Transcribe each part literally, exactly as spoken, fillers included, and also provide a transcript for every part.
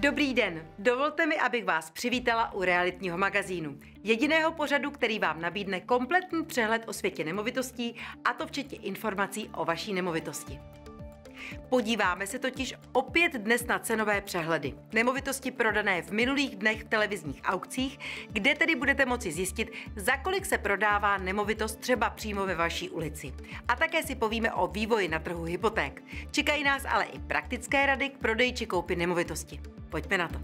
Dobrý den, dovolte mi, abych vás přivítala u realitního magazínu. Jediného pořadu, který vám nabídne kompletní přehled o světě nemovitostí, a to včetně informací o vaší nemovitosti. Podíváme se totiž opět dnes na cenové přehledy. Nemovitosti prodané v minulých dnech v televizních aukcích, kde tedy budete moci zjistit, za kolik se prodává nemovitost třeba přímo ve vaší ulici. A také si povíme o vývoji na trhu hypoték. Čekají nás ale i praktické rady k prodeji či koupi nemovitosti. Pojďme na to.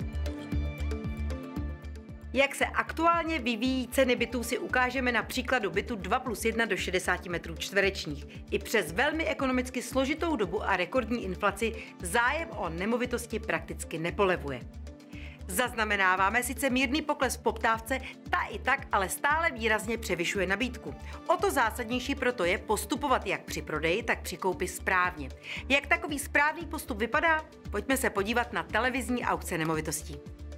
Jak se aktuálně vyvíjí ceny bytů, si ukážeme na příkladu bytu dva plus jedna do šedesáti metrů čtverečních. I přes velmi ekonomicky složitou dobu a rekordní inflaci zájem o nemovitosti prakticky nepolevuje. Zaznamenáváme sice mírný pokles v poptávce, ta i tak ale stále výrazně převyšuje nabídku. O to zásadnější proto je postupovat jak při prodeji, tak při koupi správně. Jak takový správný postup vypadá? Pojďme se podívat na televizní aukce nemovitostí.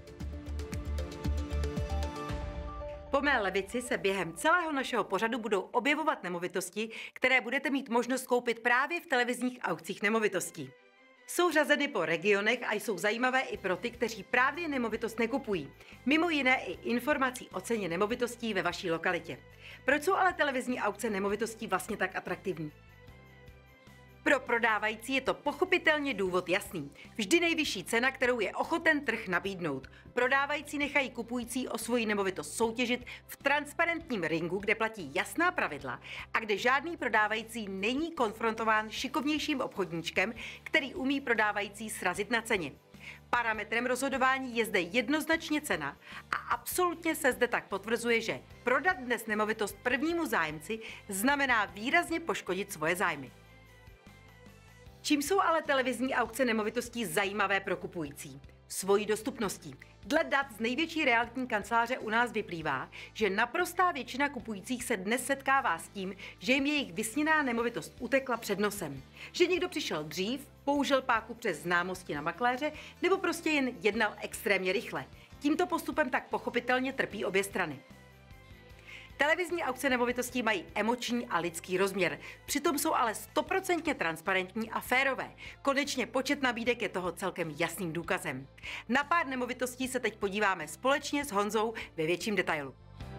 Po mé levici se během celého našeho pořadu budou objevovat nemovitosti, které budete mít možnost koupit právě v televizních aukcích nemovitostí. Jsou řazeny po regionech a jsou zajímavé i pro ty, kteří právě nemovitost nekupují. Mimo jiné i informací o ceně nemovitostí ve vaší lokalitě. Proč jsou ale televizní aukce nemovitostí vlastně tak atraktivní? Pro prodávající je to pochopitelně důvod jasný. Vždy nejvyšší cena, kterou je ochoten trh nabídnout. Prodávající nechají kupující o svoji nemovitost soutěžit v transparentním ringu, kde platí jasná pravidla a kde žádný prodávající není konfrontován šikovnějším obchodníčkem, který umí prodávající srazit na ceně. Parametrem rozhodování je zde jednoznačně cena a absolutně se zde tak potvrzuje, že prodat dnes nemovitost prvnímu zájemci znamená výrazně poškodit svoje zájmy. Čím jsou ale televizní aukce nemovitostí zajímavé pro kupující? Svojí dostupností. Dle dat z největší realitní kanceláře u nás vyplývá, že naprostá většina kupujících se dnes setkává s tím, že jim jejich vysněná nemovitost utekla před nosem. Že někdo přišel dřív, použil páku přes známosti na makléře nebo prostě jen jednal extrémně rychle. Tímto postupem tak pochopitelně trpí obě strany. Televizní aukce nemovitostí mají emoční a lidský rozměr, přitom jsou ale stoprocentně transparentní a férové. Konečně počet nabídek je toho celkem jasným důkazem. Na pár nemovitostí se teď podíváme společně s Honzou ve větším detailu.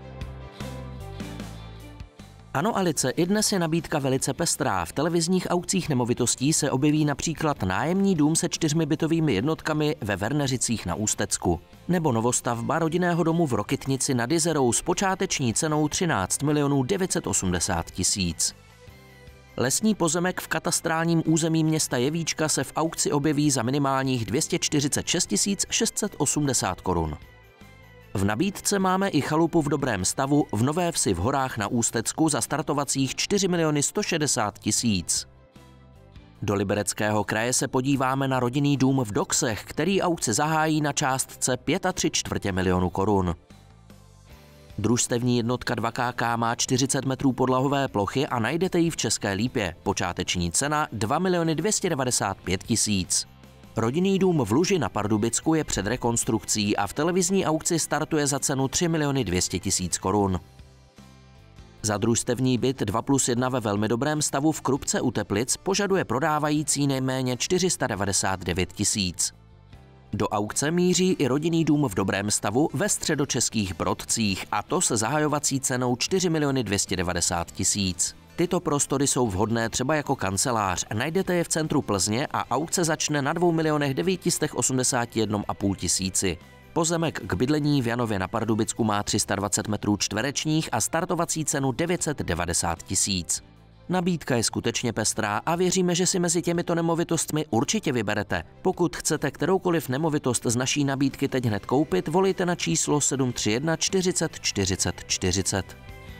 Ano, Alice, i dnes je nabídka velice pestrá. V televizních aukcích nemovitostí se objeví například nájemní dům se čtyřmi bytovými jednotkami ve Verneřicích na Ústecku. Nebo novostavba rodinného domu v Rokytnici nad Jizerou s počáteční cenou třináct milionů devět set osmdesát tisíc. Lesní pozemek v katastrálním území města Jevíčka se v aukci objeví za minimálních dvě stě čtyřicet šest tisíc šest set osmdesát korun. V nabídce máme i chalupu v dobrém stavu v Nové Vsi v horách na Ústecku za startovacích čtyři miliony sto šedesát tisíc. Do Libereckého kraje se podíváme na rodinný dům v Doksech, který aukci zahájí na částce pět a tři čtvrtě milionu korun. Družstevní jednotka dva ká ká má čtyřicet metrů podlahové plochy a najdete ji v České Lípě. Počáteční cena dva miliony dvě stě devadesát pět tisíc. Rodinný dům v Luži na Pardubicku je před rekonstrukcí a v televizní aukci startuje za cenu tři miliony dvě stě tisíc korun. Za družstevní byt dva plus jedna ve velmi dobrém stavu v Krupce u Teplic požaduje prodávající nejméně čtyři sta devadesát devět tisíc. Do aukce míří i rodinný dům v dobrém stavu ve středočeských Brodcích, a to se zahajovací cenou čtyři miliony dvě stě devadesát tisíc. Tyto prostory jsou vhodné třeba jako kancelář. Najdete je v centru Plzně a aukce začne na dvou milionech devět set osmdesát jedna a půl tisíci. Pozemek k bydlení v Janově na Pardubicku má tři sta dvacet metrů čtverečních a startovací cenu devět set devadesát tisíc. Nabídka je skutečně pestrá a věříme, že si mezi těmito nemovitostmi určitě vyberete. Pokud chcete kteroukoliv nemovitost z naší nabídky teď hned koupit, volejte na číslo sedm tři jedna čtyřicet čtyřicet čtyřicet.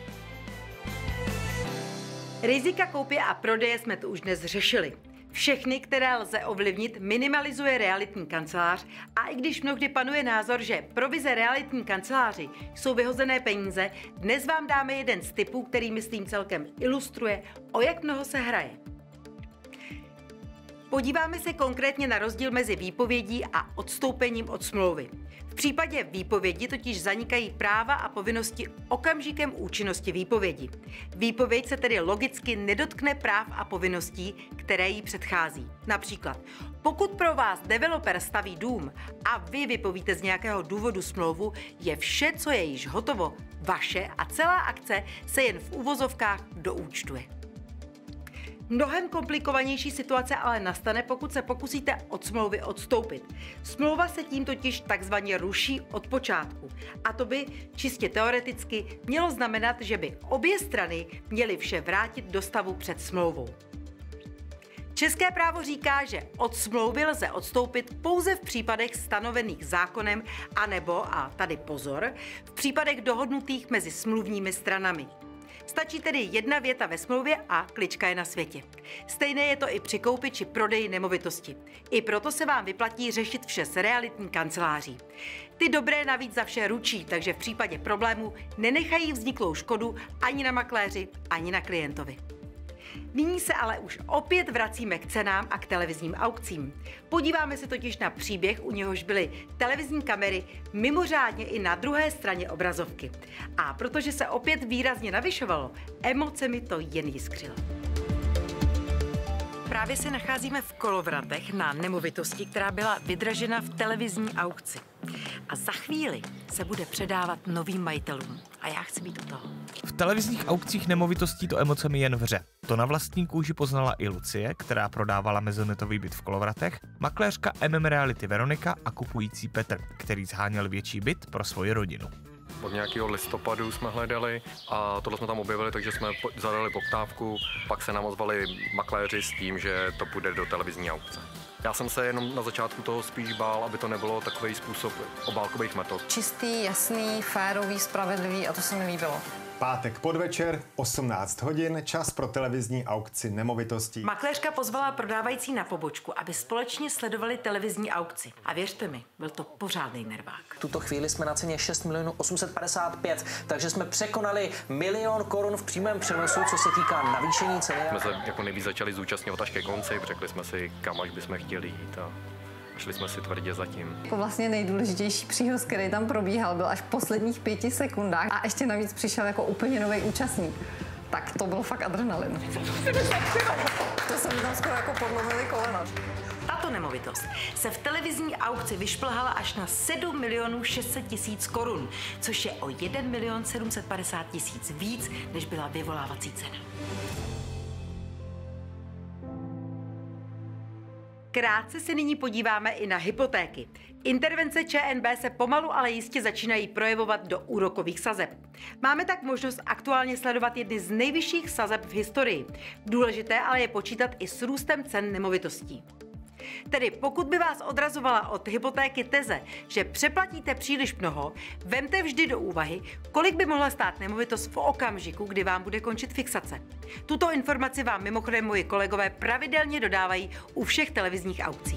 Rizika koupě a prodeje jsme tu už dnes řešili. Všechny, které lze ovlivnit, minimalizuje realitní kancelář a i když mnohdy panuje názor, že provize realitní kanceláři jsou vyhozené peníze, dnes vám dáme jeden z tipů, který myslím celkem ilustruje, o jak mnoho se hraje. Podíváme se konkrétně na rozdíl mezi výpovědí a odstoupením od smlouvy. V případě výpovědi totiž zanikají práva a povinnosti okamžikem účinnosti výpovědi. Výpověď se tedy logicky nedotkne práv a povinností, které jí předchází. Například, pokud pro vás developer staví dům a vy vypovíte z nějakého důvodu smlouvu, je vše, co je již hotovo, vaše a celá akce se jen v uvozovkách doúčtuje. Mnohem komplikovanější situace ale nastane, pokud se pokusíte od smlouvy odstoupit. Smlouva se tím totiž takzvaně ruší od počátku. A to by čistě teoreticky mělo znamenat, že by obě strany měly vše vrátit do stavu před smlouvou. České právo říká, že od smlouvy lze odstoupit pouze v případech stanovených zákonem anebo, a tady pozor, v případech dohodnutých mezi smluvními stranami. Stačí tedy jedna věta ve smlouvě a klička je na světě. Stejné je to i při koupi či prodeji nemovitosti. I proto se vám vyplatí řešit vše s realitní kanceláří. Ty dobré navíc za vše ručí, takže v případě problému nenechají vzniklou škodu ani na makléři, ani na klientovi. Nyní se ale už opět vracíme k cenám a k televizním aukcím. Podíváme se totiž na příběh, u něhož byly televizní kamery mimořádně i na druhé straně obrazovky. A protože se opět výrazně navyšovalo, emoce mi to jen jiskřilo. Právě se nacházíme v Kolovratech na nemovitosti, která byla vydražena v televizní aukci. A za chvíli se bude předávat novým majitelům. A já chci být u toho. V televizních aukcích nemovitostí to emocemi jen vře. To na vlastní kůži poznala i Lucie, která prodávala mezonetový byt v Kolovratech, makléřka M M Reality Veronika a kupující Petr, který zháněl větší byt pro svoji rodinu. Od nějakého listopadu jsme hledali a tohle jsme tam objevili, takže jsme zadali poptávku, pak se nám ozvali makléři s tím, že to půjde do televizní aukce. Já jsem se jenom na začátku toho spíš bál, aby to nebylo takový způsob obálkových metod. Čistý, jasný, férový, spravedlivý a to se mi líbilo. Pátek podvečer, osmnáct hodin, čas pro televizní aukci nemovitostí. Makléřka pozvala prodávající na pobočku, aby společně sledovali televizní aukci. A věřte mi, byl to pořádný nervák. V tuto chvíli jsme na ceně šest milionů osm set padesát pět, takže jsme překonali milion korun v přímém přenosu, co se týká navýšení ceny. Jsme se jako nejvíc začali zúčastňovat až ke konci, řekli jsme si, kam až bychom chtěli jít a šli jsme si tvrdě zatím. Jako vlastně nejdůležitější příhoz, který tam probíhal, byl až v posledních pěti sekundách a ještě navíc přišel jako úplně nový účastník. Tak to byl fakt adrenalin. To se mi tam skoro jako podlomili kolena. Tato nemovitost se v televizní aukci vyšplhala až na sedm milionů šest set tisíc korun, což je o jeden milion sedm set padesát tisíc víc, než byla vyvolávací cena. Krátce se nyní podíváme i na hypotéky. Intervence Č N B se pomalu, ale jistě začínají projevovat do úrokových sazeb. Máme tak možnost aktuálně sledovat jedny z nejvyšších sazeb v historii. Důležité ale je počítat i s růstem cen nemovitostí. Tedy pokud by vás odrazovala od hypotéky teze, že přeplatíte příliš mnoho, vemte vždy do úvahy, kolik by mohla stát nemovitost v okamžiku, kdy vám bude končit fixace. Tuto informaci vám mimochodem moji kolegové pravidelně dodávají u všech televizních aukcí.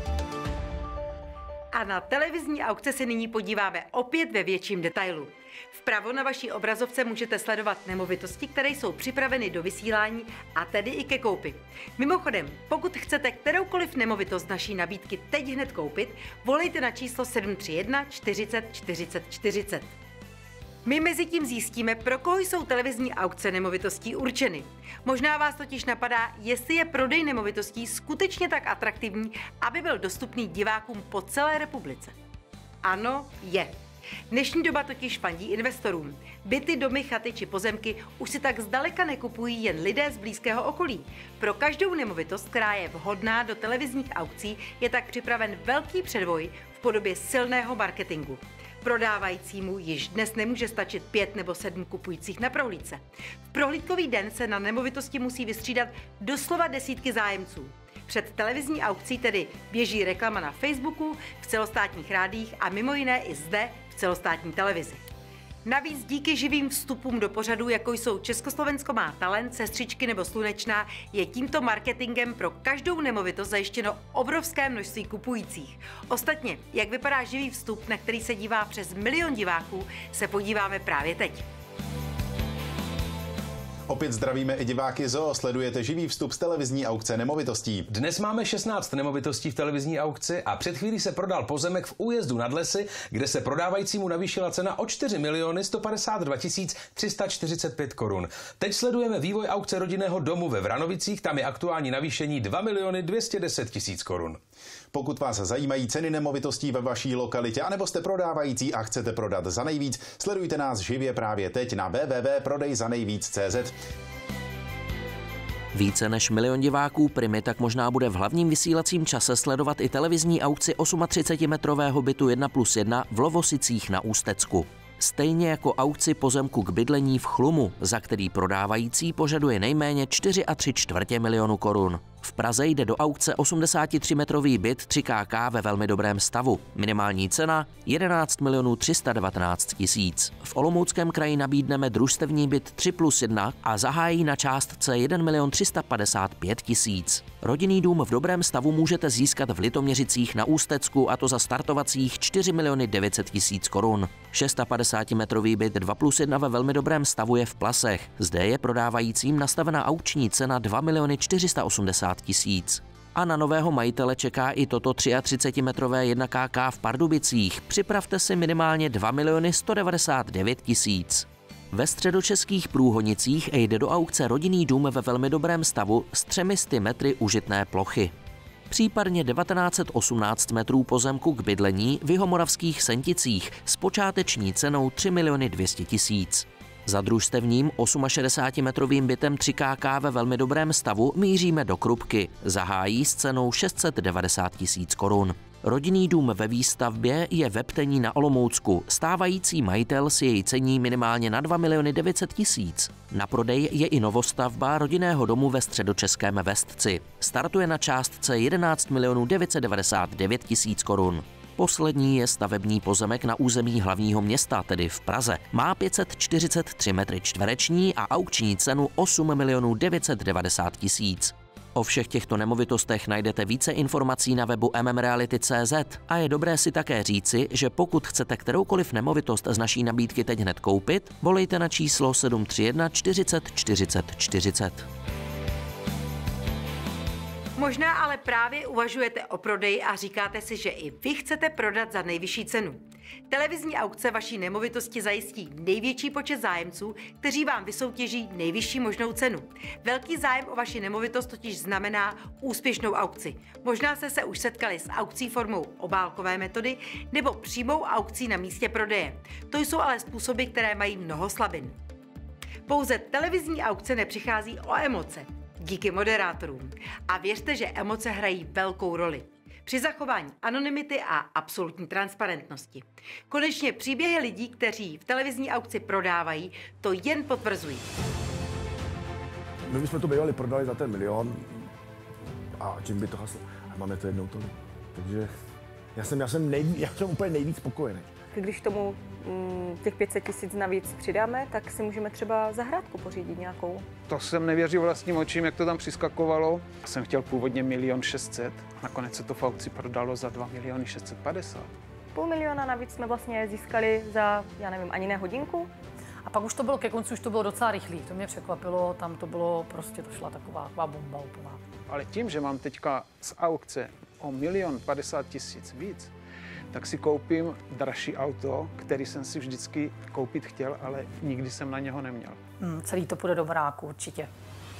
A na televizní aukce se nyní podíváme opět ve větším detailu. Vpravo na vaší obrazovce můžete sledovat nemovitosti, které jsou připraveny do vysílání a tedy i ke koupi. Mimochodem, pokud chcete kteroukoliv nemovitost z naší nabídky teď hned koupit, volejte na číslo sedm tři jedna čtyřicet čtyřicet čtyřicet. My mezi tím zjistíme, pro koho jsou televizní aukce nemovitostí určeny. Možná vás totiž napadá, jestli je prodej nemovitostí skutečně tak atraktivní, aby byl dostupný divákům po celé republice. Ano, je. Dnešní doba totiž fandí investorům. Byty, domy, chaty či pozemky už si tak zdaleka nekupují jen lidé z blízkého okolí. Pro každou nemovitost, která je vhodná do televizních aukcí, je tak připraven velký předvoj v podobě silného marketingu. Prodávajícímu již dnes nemůže stačit pět nebo sedm kupujících na prohlídce. V prohlídkový den se na nemovitosti musí vystřídat doslova desítky zájemců. Před televizní aukcí tedy běží reklama na Facebooku, v celostátních rádiích a mimo jiné i zde v celostátní televizi. Navíc díky živým vstupům do pořadů, jako jsou Československo má talent, Sestřičky nebo Slunečná, je tímto marketingem pro každou nemovitost zajištěno obrovské množství kupujících. Ostatně, jak vypadá živý vstup, na který se dívá přes milion diváků, se podíváme právě teď. Opět zdravíme i diváky Zoo, sledujete živý vstup z televizní aukce nemovitostí. Dnes máme šestnáct nemovitostí v televizní aukci a před chvílí se prodal pozemek v Újezdu nad Lesy, kde se prodávajícímu navýšila cena o čtyři miliony sto padesát dva tisíc tři sta čtyřicet pět korun. Teď sledujeme vývoj aukce rodinného domu ve Vranovicích, tam je aktuální navýšení dva miliony dvě stě deset tisíc korun. Pokud vás zajímají ceny nemovitostí ve vaší lokalitě, anebo jste prodávající a chcete prodat za nejvíc, sledujte nás živě právě teď na w w w tečka prodej za nejvíc tečka c z. Více než milion diváků Primy tak možná bude v hlavním vysílacím čase sledovat i televizní aukci třicetiosmimetrového bytu jedna plus jedna v Lovosicích na Ústecku. Stejně jako aukci pozemku k bydlení v Chlumu, za který prodávající požaduje nejméně čtyři a tři čtvrtě milionu korun. V Praze jde do aukce osmdesátitřímetrový byt tři ká ká ve velmi dobrém stavu. Minimální cena jedenáct milionů tři sta devatenáct tisíc. V Olomouckém kraji nabídneme družstevní byt tři plus jedna a zahájí na částce jedna milion tři sta padesát pět tisíc. Rodinný dům v dobrém stavu můžete získat v Litoměřicích na Ústecku, a to za startovacích čtyři miliony devět set tisíc korun. šestopadesátimetrový byt dva plus jedna ve velmi dobrém stavu je v Plasech. Zde je prodávajícím nastavená aukční cena dva miliony čtyři sta osmdesát tisíc. A na nového majitele čeká i toto třicetimetrové jedna ká ká v Pardubicích. Připravte si minimálně dva miliony sto devadesát devět tisíc. Ve středočeských Průhonicích jde do aukce rodinný dům ve velmi dobrém stavu s třemi sty metry užitné plochy. Případně devatenáct set osmnáct metrů pozemku k bydlení v Jihomoravských Senticích s počáteční cenou tři miliony dvě stě tisíc. Za družstevním šedesátiosmimetrovým bytem tři ká ká ve velmi dobrém stavu míříme do Krupky. Zahájí s cenou šest set devadesát tisíc korun. Rodinný dům ve výstavbě je ve Ptení na Olomoucku. Stávající majitel si jej cení minimálně na dva miliony devět set tisíc. Na prodej je i novostavba rodinného domu ve středočeském Vestci. Startuje na částce jedenáct milionů devět set devadesát devět tisíc korun. Poslední je stavební pozemek na území hlavního města, tedy v Praze. Má pět set čtyřicet tři metry čtvereční a aukční cenu osm milionů devět set devadesát tisíc. O všech těchto nemovitostech najdete více informací na webu m m reality tečka c z a je dobré si také říci, že pokud chcete kteroukoliv nemovitost z naší nabídky teď hned koupit, volejte na číslo sedm tři jedna čtyřicet čtyřicet čtyřicet. Možná ale právě uvažujete o prodeji a říkáte si, že i vy chcete prodat za nejvyšší cenu. Televizní aukce vaší nemovitosti zajistí největší počet zájemců, kteří vám vysoutěží nejvyšší možnou cenu. Velký zájem o vaši nemovitost totiž znamená úspěšnou aukci. Možná jste se už setkali s aukcí formou obálkové metody nebo přímou aukcí na místě prodeje. To jsou ale způsoby, které mají mnoho slabin. Pouze televizní aukce nepřichází o emoce. Díky moderátorům. A věřte, že emoce hrají velkou roli při zachování anonymity a absolutní transparentnosti. Konečně příběhy lidí, kteří v televizní aukci prodávají, to jen potvrzují. My bychom to bývali prodali za ten milion a čím by to haslo. A máme to jednou tolik. Takže já jsem, já jsem, nejví, já jsem úplně nejvíc spokojený. Když tomu mm, těch pět set tisíc navíc přidáme, tak si můžeme třeba zahrádku pořídit nějakou. To jsem nevěřil vlastním očím, jak to tam přiskakovalo. Jsem chtěl původně milion šest set, nakonec se to v aukci prodalo za dva miliony šest set padesát. Půl miliona navíc jsme vlastně získali za, já nevím, ani ne hodinku. A pak už to bylo ke konci, už to bylo docela rychlý, to mě překvapilo, tam to bylo prostě, to šla taková, taková bomba úplná. Ale tím, že mám teďka z aukce o milion padesát tisíc víc, tak si koupím dražší auto, který jsem si vždycky koupit chtěl, ale nikdy jsem na něho neměl. Hmm, celý to půjde do baráku, určitě.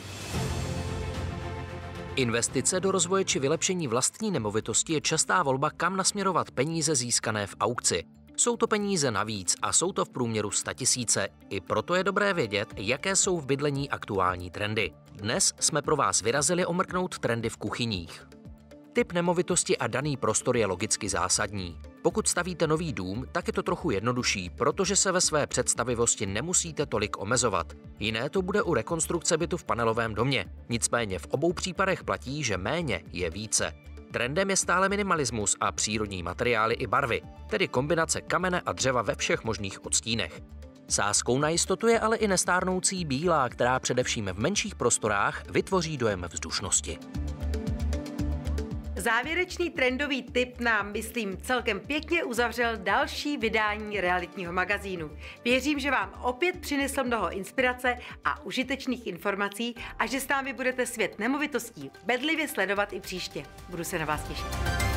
Investice do rozvoje či vylepšení vlastní nemovitosti je častá volba, kam nasměrovat peníze získané v aukci. Jsou to peníze navíc a jsou to v průměru statisíce. I proto je dobré vědět, jaké jsou v bydlení aktuální trendy. Dnes jsme pro vás vyrazili omrknout trendy v kuchyních. Typ nemovitosti a daný prostor je logicky zásadní. Pokud stavíte nový dům, tak je to trochu jednodušší, protože se ve své představivosti nemusíte tolik omezovat. Jiné to bude u rekonstrukce bytu v panelovém domě. Nicméně v obou případech platí, že méně je více. Trendem je stále minimalismus a přírodní materiály i barvy, tedy kombinace kamene a dřeva ve všech možných odstínech. Sázkou na jistotu je ale i nestárnoucí bílá, která především v menších prostorách vytvoří dojem vzdušnosti. Závěrečný trendový tip nám, myslím, celkem pěkně uzavřel další vydání realitního magazínu. Věřím, že vám opět přinesl mnoho inspirace a užitečných informací a že s námi budete svět nemovitostí bedlivě sledovat i příště. Budu se na vás těšit.